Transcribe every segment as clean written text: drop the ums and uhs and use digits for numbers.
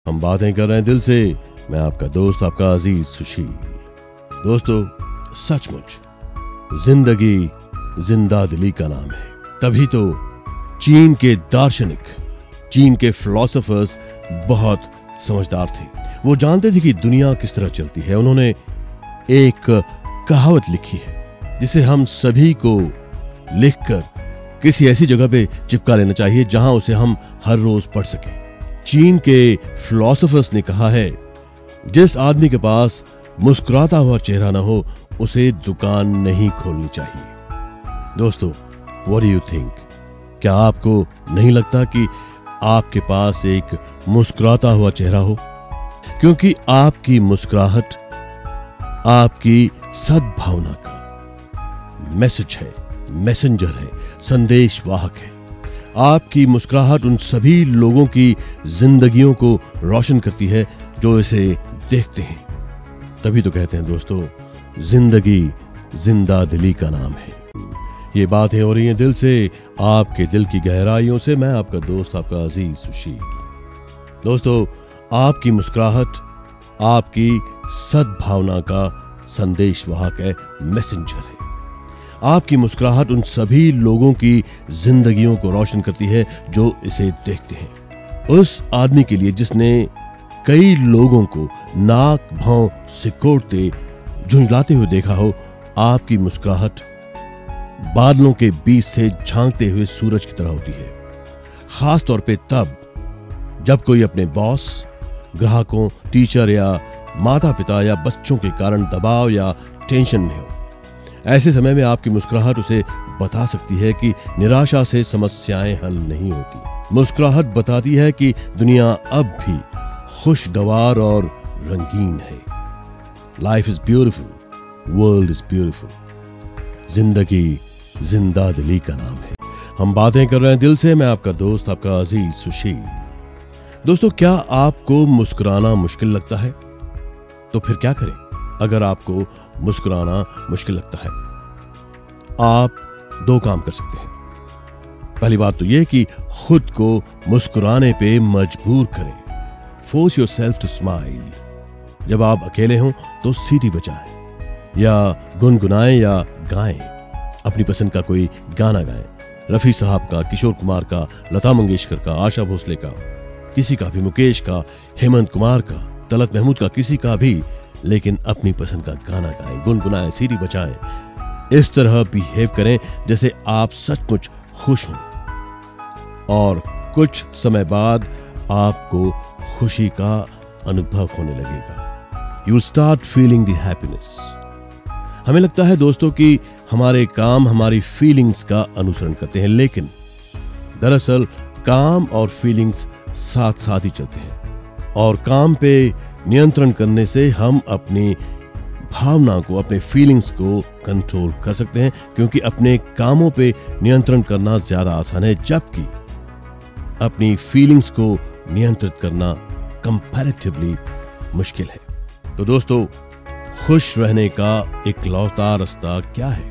हम बातें कर रहे हैं दिल से। मैं आपका दोस्त, आपका अजीज सुशील। दोस्तों, सचमुच जिंदगी जिंदा दिली का नाम है। तभी तो चीन के दार्शनिक, चीन के फिलोसोफर्स बहुत समझदार थे। वो जानते थे कि दुनिया किस तरह चलती है। उन्होंने एक कहावत लिखी है जिसे हम सभी को लिखकर किसी ऐसी जगह पे चिपका लेना चाहिए जहां उसे हम हर रोज पढ़ सकें। चीन के फिलोसोफर्स ने कहा है, जिस आदमी के पास मुस्कुराता हुआ चेहरा ना हो उसे दुकान नहीं खोलनी चाहिए। दोस्तों, व्हाट डू यू थिंक? क्या आपको नहीं लगता कि आपके पास एक मुस्कुराता हुआ चेहरा हो? क्योंकि आपकी मुस्कुराहट आपकी सद्भावना का मैसेज है, मैसेंजर है, संदेशवाहक है। आपकी मुस्कुराहट उन सभी लोगों की जिंदगियों को रोशन करती है जो इसे देखते हैं। तभी तो कहते हैं दोस्तों, जिंदगी जिंदा दिली का नाम है। ये बातें हो रही हैं दिल से, आपके दिल की गहराइयों से। मैं आपका दोस्त, आपका अजीज सुशील। दोस्तों, आपकी मुस्कुराहट आपकी सद्भावना का संदेशवाहक है, मैसेंजर है। आपकी मुस्कुराहट उन सभी लोगों की जिंदगियों को रोशन करती है जो इसे देखते हैं। उस आदमी के लिए जिसने कई लोगों को नाक भौं सिकोड़ते झुंझलाते हुए देखा हो, आपकी मुस्कुराहट बादलों के बीच से झांकते हुए सूरज की तरह होती है। खास तौर पे तब जब कोई अपने बॉस, ग्राहकों, टीचर या माता पिता या बच्चों के कारण दबाव या टेंशन में हो। ऐसे समय में आपकी मुस्कुराहट उसे बता सकती है कि निराशा से समस्याएं हल नहीं होती। मुस्कुराहट बताती है कि दुनिया अब भी खुशगवार और रंगीन है। Life is beautiful, world is beautiful. जिंदगी जिंदा दिली का नाम है। हम बातें कर रहे हैं दिल से। मैं आपका दोस्त, आपका अजीज सुशील। दोस्तों, क्या आपको मुस्कुराना मुश्किल लगता है? तो फिर क्या करें? अगर आपको मुस्कुराना मुश्किल लगता है, आप दो काम कर सकते हैं। पहली बात तो यह कि खुद को मुस्कुराने पे मजबूर करें। Force yourself to smile. जब आप अकेले हों तो सीटी बजाएं या गुनगुनाएं या गाएं। अपनी पसंद का कोई गाना गाएं। रफी साहब का, किशोर कुमार का, लता मंगेशकर का, आशा भोसले का, किसी का भी, मुकेश का, हेमंत कुमार का, तलत महमूद का, किसी का भी, लेकिन अपनी पसंद का गाना गाएं, गुनगुनाएं, सीटी बजाएं। इस तरह बिहेव करें जैसे आप सचमुच खुश हों, और कुछ समय बाद आपको खुशी का अनुभव होने लगेगा। You will start feeling the happiness. हमें लगता है दोस्तों कि हमारे काम हमारी फीलिंग्स का अनुसरण करते हैं, लेकिन दरअसल काम और फीलिंग्स साथ साथ ही चलते हैं। और काम पे नियंत्रण करने से हम अपनी भावना को, अपने फीलिंग्स को कंट्रोल कर सकते हैं, क्योंकि अपने कामों पे नियंत्रण करना ज्यादा आसान है, जबकि अपनी फीलिंग्स को नियंत्रित करना कंपैरेटिवली मुश्किल है। तो दोस्तों, खुश रहने का इकलौता रास्ता क्या है?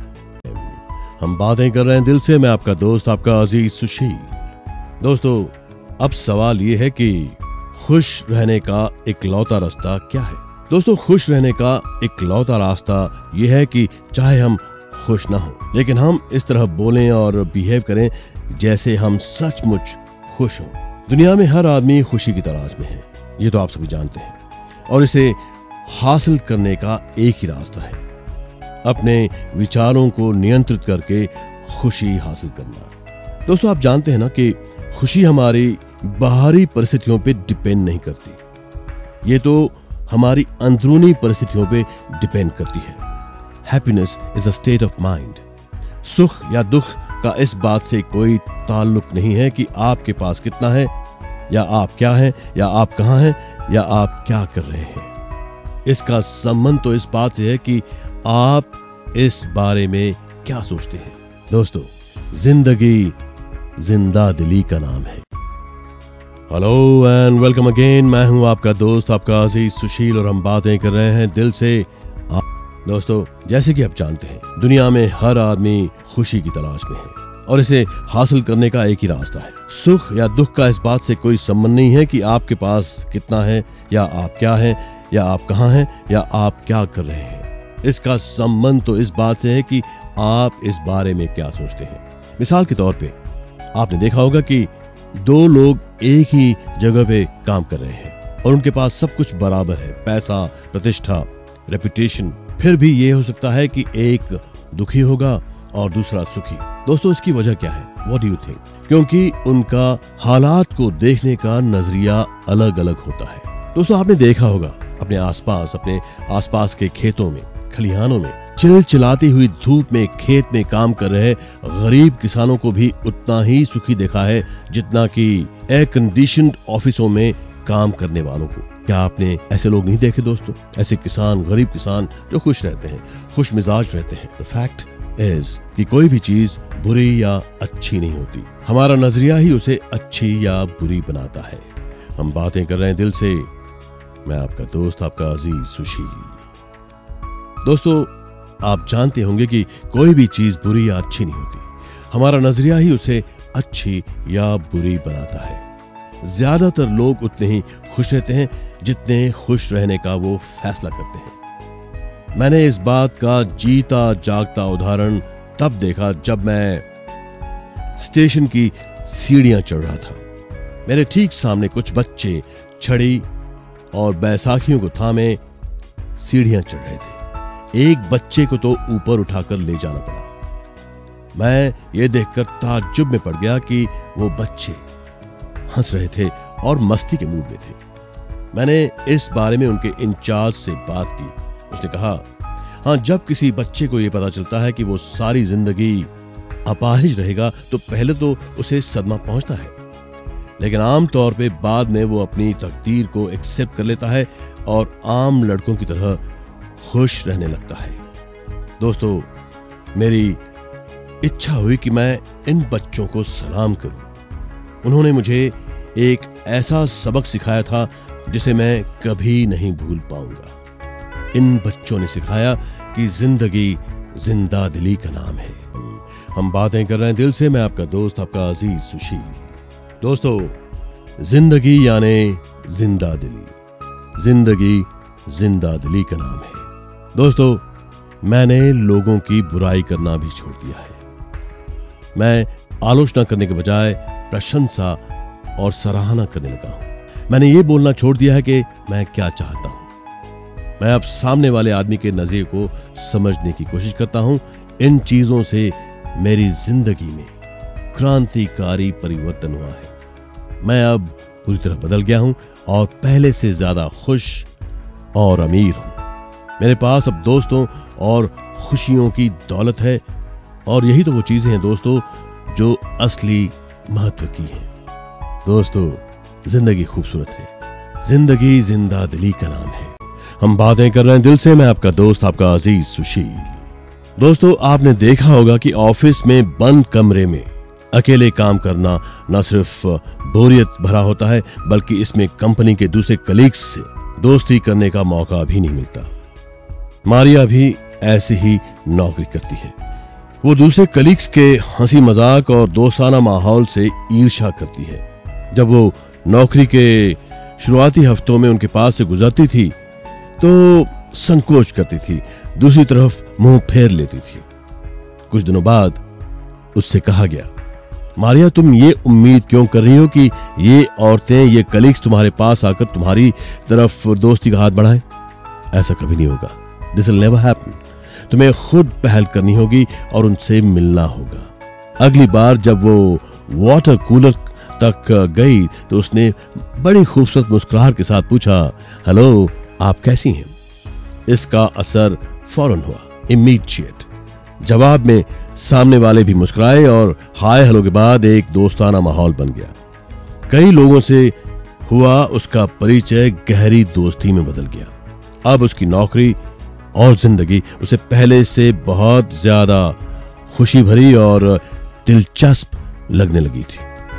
हम बातें कर रहे हैं दिल से। मैं आपका दोस्त, आपका अजीज सुशील। दोस्तों, अब सवाल यह है कि खुश रहने का इकलौता रास्ता क्या है? दोस्तों, खुश रहने का इकलौता रास्ता यह है कि चाहे हम खुश ना हो, लेकिन हम इस तरह बोलें और बिहेव करें जैसे हम सचमुच खुश हों। दुनिया में हर आदमी खुशी की तलाश में है, ये तो आप सभी जानते हैं, और इसे हासिल करने का एक ही रास्ता है, अपने विचारों को नियंत्रित करके खुशी हासिल करना। दोस्तों, आप जानते हैं ना कि खुशी हमारी बाहरी परिस्थितियों पे डिपेंड नहीं करती, ये तो हमारी अंदरूनी परिस्थितियों पे डिपेंड करती है। Happiness is a state of mind. सुख या दुख का इस बात से कोई ताल्लुक नहीं है कि आपके पास कितना है, या आप क्या हैं, या आप कहां हैं, या आप क्या कर रहे हैं। इसका संबंध तो इस बात से है कि आप इस बारे में क्या सोचते हैं। दोस्तों, जिंदगी जिंदा दिली का नाम है। Hello and welcome again. मैं हूं आपका दोस्त, आपका अजीज सुशील, और हम बातें कर रहे हैं दिल से। दोस्तों, जैसे कि आप जानते हैं, दुनिया में हर आदमी खुशी की तलाश में है। और इसे हासिल करने का एक ही रास्ता है। सुख या दुख का इस बात से कोई संबंध नहीं है कि आपके पास कितना है, या आप क्या हैं, या आप कहाँ हैं, या आप क्या कर रहे हैं। इसका संबंध तो इस बात से है कि आप इस बारे में क्या सोचते हैं। मिसाल के तौर पे आपने देखा होगा कि दो लोग एक ही जगह पे काम कर रहे हैं और उनके पास सब कुछ बराबर है, पैसा, प्रतिष्ठा, रेपुटेशन। फिर भी ये हो सकता है कि एक दुखी होगा और दूसरा सुखी। दोस्तों, इसकी वजह क्या है? What do you think? क्योंकि उनका हालात को देखने का नजरिया अलग अलग होता है। दोस्तों, आपने देखा होगा अपने आसपास के खेतों में, खलिहानों में चिलचिलाती हुई धूप में खेत में काम कर रहे गरीब किसानों को भी उतना ही सुखी देखा है जितना कि एयर कंडीशन्ड ऑफिसों में काम करने वालों को। क्या आपने ऐसे लोग नहीं देखे दोस्तों? ऐसे किसान, गरीब किसान जो खुश रहते हैं, खुश मिजाज रहते हैं। द फैक्ट इज कि कोई भी चीज बुरी या अच्छी नहीं होती, हमारा नजरिया ही उसे अच्छी या बुरी बनाता है। हम बातें कर रहे हैं दिल से। मैं आपका दोस्त, आपका अजीज सुशील। दोस्तों, आप जानते होंगे कि कोई भी चीज बुरी या अच्छी नहीं होती, हमारा नजरिया ही उसे अच्छी या बुरी बनाता है। ज्यादातर लोग उतने ही खुश रहते हैं जितने खुश रहने का वो फैसला करते हैं। मैंने इस बात का जीता जागता उदाहरण तब देखा जब मैं स्टेशन की सीढ़ियां चढ़ रहा था। मेरे ठीक सामने कुछ बच्चे छड़ी और बैसाखियों को थामे सीढ़ियां चढ़ रहे थे। एक बच्चे को तो ऊपर उठाकर ले जाना पड़ा। मैं ये देखकर ताज्जुब में पड़ गया कि वो बच्चे हंस रहे थे और मस्ती के मूड में थे। मैंने इस बारे में उनके इंचार्ज से बात की। उसने कहा, हाँ, जब किसी बच्चे को यह पता चलता है कि वो सारी जिंदगी अपाहिज रहेगा तो पहले तो उसे सदमा पहुंचता है, लेकिन आमतौर पे बाद में वो अपनी तकदीर को एक्सेप्ट कर लेता है और आम लड़कों की तरह खुश रहने लगता है। दोस्तों, मेरी इच्छा हुई कि मैं इन बच्चों को सलाम करूं। उन्होंने मुझे एक ऐसा सबक सिखाया था जिसे मैं कभी नहीं भूल पाऊंगा। इन बच्चों ने सिखाया कि जिंदगी जिंदा दिली का नाम है। हम बातें कर रहे हैं दिल से। मैं आपका दोस्त, आपका अजीज सुशील। दोस्तों, जिंदगी यानी जिंदा दिली, जिंदगी जिंदा दिली का नाम है। दोस्तों, मैंने लोगों की बुराई करना भी छोड़ दिया है। मैं आलोचना करने के बजाय प्रशंसा और सराहना करने लगा हूं। मैंने ये बोलना छोड़ दिया है कि मैं क्या चाहता हूं। मैं अब सामने वाले आदमी के नजरिए को समझने की कोशिश करता हूं। इन चीजों से मेरी जिंदगी में क्रांतिकारी परिवर्तन हुआ है। मैं अब पूरी तरह बदल गया हूं और पहले से ज्यादा खुश और अमीर हूं। मेरे पास अब दोस्तों और खुशियों की दौलत है, और यही तो वो चीजें हैं दोस्तों जो असली महत्व की हैं। दोस्तों, जिंदगी खूबसूरत है, जिंदगी जिंदा दिली का नाम है। हम बातें कर रहे हैं दिल से। मैं आपका दोस्त, आपका अजीज सुशील। दोस्तों, आपने देखा होगा कि ऑफिस में बंद कमरे में अकेले काम करना न सिर्फ बोरियत भरा होता है, बल्कि इसमें कंपनी के दूसरे कलीग्स से दोस्ती करने का मौका भी नहीं मिलता। मारिया भी ऐसे ही नौकरी करती है। वो दूसरे कलीग्स के हंसी मजाक और दोस्ताना माहौल से ईर्ष्या करती है। जब वो नौकरी के शुरुआती हफ्तों में उनके पास से गुजरती थी तो संकोच करती थी, दूसरी तरफ मुंह फेर लेती थी। कुछ दिनों बाद उससे कहा गया, मारिया, तुम ये उम्मीद क्यों कर रही हो कि ये औरतें, ये कलीग्स तुम्हारे पास आकर तुम्हारी तरफ दोस्ती का हाथ बढ़ाएं? ऐसा कभी नहीं होगा। This will never happen. तुम्हें खुद पहल करनी होगी और उनसे मिलना होगा। अगली बार जब वो वाटर कूलर तक गई तो उसने बड़ी खूबसूरत मुस्कुराहट के साथ पूछा, हेलो, आप कैसी हैं? इसका असर फौरन हुआ, इमीडिएट। जवाब में सामने वाले भी मुस्कुराए और हाय हेलो के बाद एक दोस्ताना माहौल बन गया। कई लोगों से हुआ उसका परिचय गहरी दोस्ती में बदल गया। अब उसकी नौकरी और जिंदगी उसे पहले से बहुत ज्यादा खुशी भरी और दिलचस्प लगने लगी थी।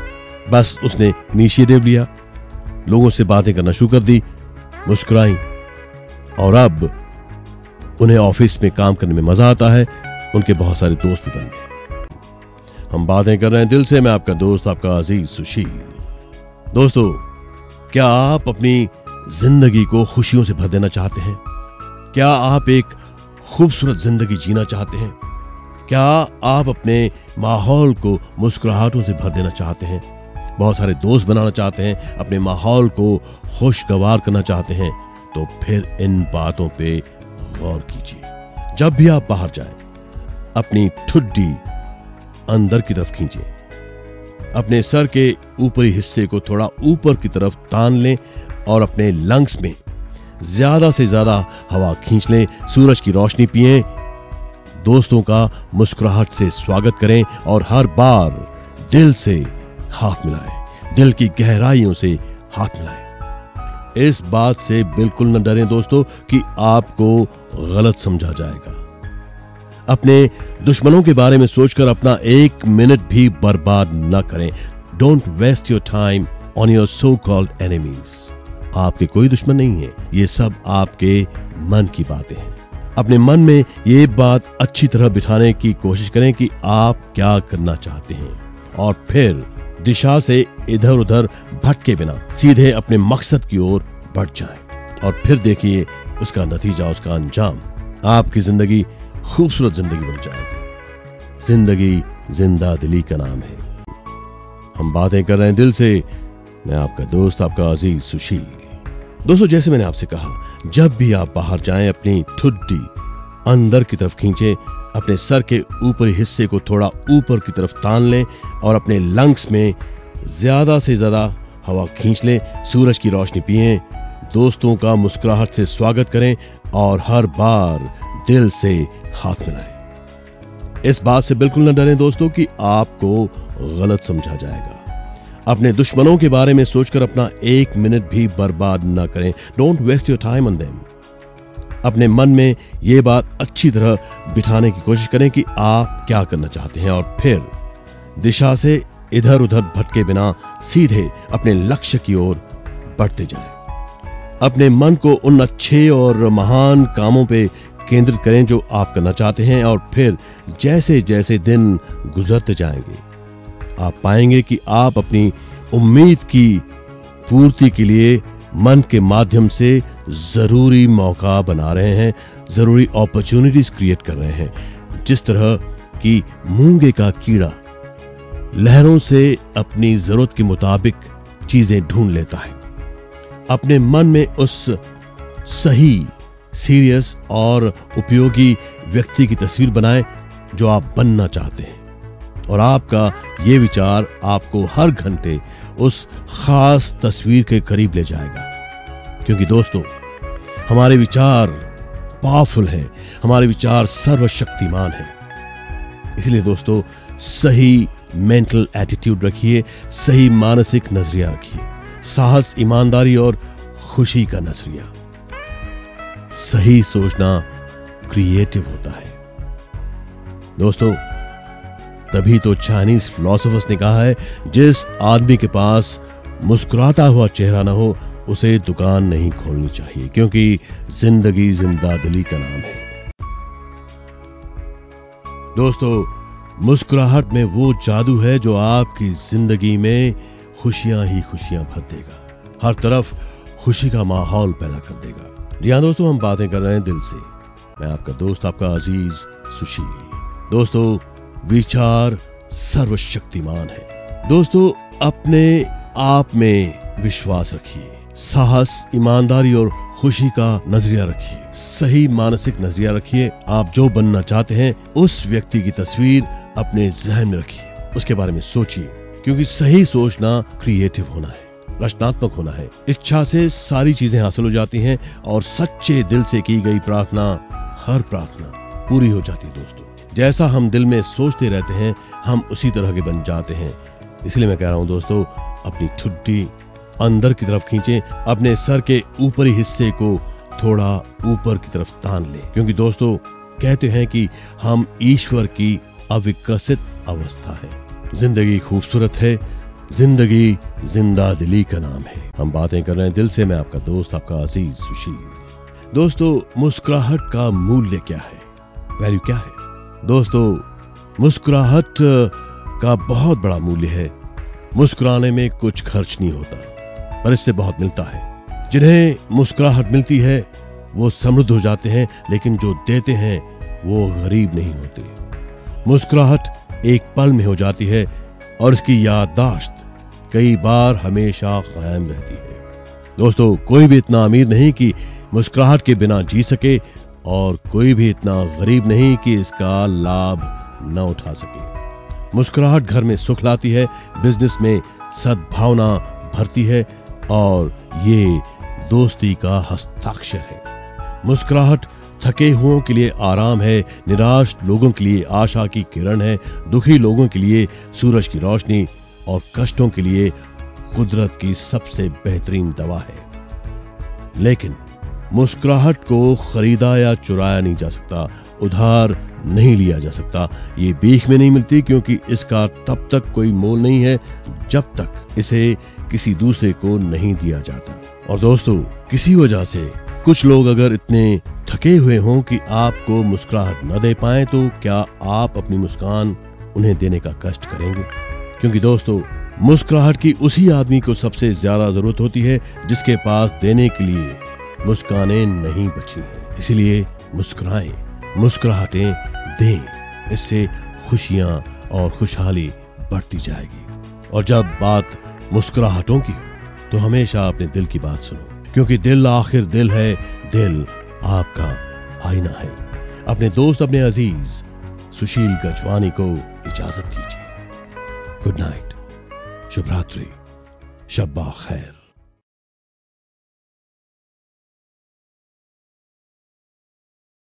बस उसने इनिशिएटिव लिया, लोगों से बातें करना शुरू कर दी, मुस्कुराई, और अब उन्हें ऑफिस में काम करने में मजा आता है। उनके बहुत सारे दोस्त भी बन गए। हम बातें कर रहे हैं दिल से। मैं आपका दोस्त, आपका अजीज सुशील। दोस्तों, क्या आप अपनी जिंदगी को खुशियों से भर देना चाहते हैं? क्या आप एक खूबसूरत जिंदगी जीना चाहते हैं? क्या आप अपने माहौल को मुस्कुराहटों से भर देना चाहते हैं? बहुत सारे दोस्त बनाना चाहते हैं, अपने माहौल को खुशगवार करना चाहते हैं? तो फिर इन बातों पे गौर कीजिए। जब भी आप बाहर जाएं, अपनी ठुड्डी अंदर की तरफ खींचिए, अपने सर के ऊपरी हिस्से को थोड़ा ऊपर की तरफ तान लें और अपने लंग्स में ज्यादा से ज्यादा हवा खींच लें। सूरज की रोशनी पिएं, दोस्तों का मुस्कुराहट से स्वागत करें और हर बार दिल से हाथ मिलाएं, दिल की गहराइयों से हाथ मिलाएं। इस बात से बिल्कुल न डरें दोस्तों कि आपको गलत समझा जाएगा। अपने दुश्मनों के बारे में सोचकर अपना एक मिनट भी बर्बाद न करें। Don't waste your time on your so called enemies. आपके कोई दुश्मन नहीं है, ये सब आपके मन की बातें हैं। अपने मन में ये बात अच्छी तरह बिठाने की कोशिश करें कि आप क्या करना चाहते हैं और फिर दिशा से इधर उधर भटके बिना सीधे अपने मकसद की ओर बढ़ जाएं और फिर देखिए उसका नतीजा, उसका अंजाम। आपकी जिंदगी खूबसूरत जिंदगी बन जाएगी। जिंदगी जिंदा दिली का नाम है। हम बातें कर रहे हैं दिल से। मैं आपका दोस्त, आपका अजीज सुशील। दोस्तों, जैसे मैंने आपसे कहा, जब भी आप बाहर जाएं, अपनी ठुड्डी अंदर की तरफ खींचें, अपने सर के ऊपरी हिस्से को थोड़ा ऊपर की तरफ तान लें और अपने लंग्स में ज्यादा से ज्यादा हवा खींच लें। सूरज की रोशनी पिएं, दोस्तों का मुस्कुराहट से स्वागत करें और हर बार दिल से हाथ मिलाएं। इस बात से बिल्कुल न डरें दोस्तों कि आपको गलत समझा जाएगा। अपने दुश्मनों के बारे में सोचकर अपना एक मिनट भी बर्बाद न करें। Don't waste your time on them. अपने मन में यह बात अच्छी तरह बिठाने की कोशिश करें कि आप क्या करना चाहते हैं और फिर दिशा से इधर उधर भटके बिना सीधे अपने लक्ष्य की ओर बढ़ते जाएं। अपने मन को उन अच्छे और महान कामों पे केंद्रित करें जो आप करना चाहते हैं और फिर जैसे जैसे दिन गुजरते जाएंगे, आप पाएंगे कि आप अपनी उम्मीद की पूर्ति के लिए मन के माध्यम से जरूरी मौका बना रहे हैं, जरूरी अपॉर्चुनिटीज क्रिएट कर रहे हैं। जिस तरह कि मूंगे का कीड़ा लहरों से अपनी जरूरत के मुताबिक चीजें ढूंढ लेता है, अपने मन में उस सही, सीरियस और उपयोगी व्यक्ति की तस्वीर बनाएं जो आप बनना चाहते हैं और आपका ये विचार आपको हर घंटे उस खास तस्वीर के करीब ले जाएगा। क्योंकि दोस्तों, हमारे विचार पावरफुल हैं, हमारे विचार सर्वशक्तिमान हैं। इसलिए दोस्तों, सही मेंटल एटीट्यूड रखिए, सही मानसिक नजरिया रखिए, साहस, ईमानदारी और खुशी का नजरिया। सही सोचना क्रिएटिव होता है दोस्तों। तभी तो चाइनीज फिलोसोफर्स ने कहा है, जिस आदमी के पास मुस्कुराता हुआ चेहरा ना हो उसे दुकान नहीं खोलनी चाहिए, क्योंकि जिंदगी जिंदा दिली का नाम है। दोस्तों, मुस्कुराहट में वो जादू है जो आपकी जिंदगी में खुशियां ही खुशियां भर देगा, हर तरफ खुशी का माहौल पैदा कर देगा। जी हाँ दोस्तों, हम बातें कर रहे हैं दिल से। मैं आपका दोस्त, आपका अजीज सुशील। दोस्तों, विचार सर्वशक्तिमान है। दोस्तों, अपने आप में विश्वास रखिए, साहस, ईमानदारी और खुशी का नजरिया रखिए, सही मानसिक नजरिया रखिए। आप जो बनना चाहते हैं उस व्यक्ति की तस्वीर अपने जहन में रखिए, उसके बारे में सोचिए, क्योंकि सही सोचना क्रिएटिव होना है, रचनात्मक होना है। इच्छा से सारी चीजें हासिल हो जाती हैं और सच्चे दिल से की गई प्रार्थना, हर प्रार्थना पूरी हो जाती है दोस्तों। जैसा हम दिल में सोचते रहते हैं, हम उसी तरह के बन जाते हैं। इसलिए मैं कह रहा हूं दोस्तों, अपनी ठुड्डी अंदर की तरफ खींचें, अपने सर के ऊपरी हिस्से को थोड़ा ऊपर की तरफ तान लें, क्योंकि दोस्तों कहते हैं कि हम ईश्वर की अविकसित अवस्था है। जिंदगी खूबसूरत है, जिंदगी जिंदा दिली का नाम है। हम बातें कर रहे हैं दिल से। मैं आपका दोस्त, आपका अजीज सुशील। दोस्तों, मुस्कुराहट का मूल्य क्या है, वैल्यू क्या है? दोस्तों, मुस्कुराहट का बहुत बड़ा मूल्य है। मुस्कुराने में कुछ खर्च नहीं होता, पर इससे बहुत मिलता है। जिन्हें मुस्कुराहट मिलती है वो समृद्ध हो जाते हैं, लेकिन जो देते हैं वो गरीब नहीं होते। मुस्कुराहट एक पल में हो जाती है और इसकी याददाश्त कई बार हमेशा कायम रहती है। दोस्तों, कोई भी इतना अमीर नहीं कि मुस्कुराहट के बिना जी सके, और कोई भी इतना गरीब नहीं कि इसका लाभ न उठा सके। मुस्कुराहट घर में सुख लाती है, बिजनेस में सद्भावना भरती है, और ये दोस्ती का हस्ताक्षर है। मुस्कुराहट थके हुओं के लिए आराम है, निराश लोगों के लिए आशा की किरण है, दुखी लोगों के लिए सूरज की रोशनी, और कष्टों के लिए कुदरत की सबसे बेहतरीन दवा है। लेकिन मुस्कुराहट को खरीदा या चुराया नहीं जा सकता, उधार नहीं लिया जा सकता। ये भीख में नहीं मिलती, क्योंकि इसका तब तक कोई मोल नहीं है जब तक इसे किसी दूसरे को नहीं दिया जाता। और दोस्तों, किसी वजह से कुछ लोग अगर इतने थके हुए हों कि आपको मुस्कुराहट न दे पाए, तो क्या आप अपनी मुस्कान उन्हें देने का कष्ट करेंगे? क्योंकि दोस्तों, मुस्कुराहट की उसी आदमी को सबसे ज्यादा जरूरत होती है जिसके पास देने के लिए मुस्कानें नहीं बची हैं। इसलिए मुस्कुराएं, मुस्कुराहटें दें, इससे खुशियां और खुशहाली बढ़ती जाएगी। और जब बात मुस्कुराहटों की हो तो हमेशा अपने दिल की बात सुनो, क्योंकि दिल आखिर दिल है, दिल आपका आईना है। अपने दोस्त, अपने अजीज सुशील गजवानी को इजाजत दीजिए। गुड नाइट, शुभ रात्रि, शब्बा खैर।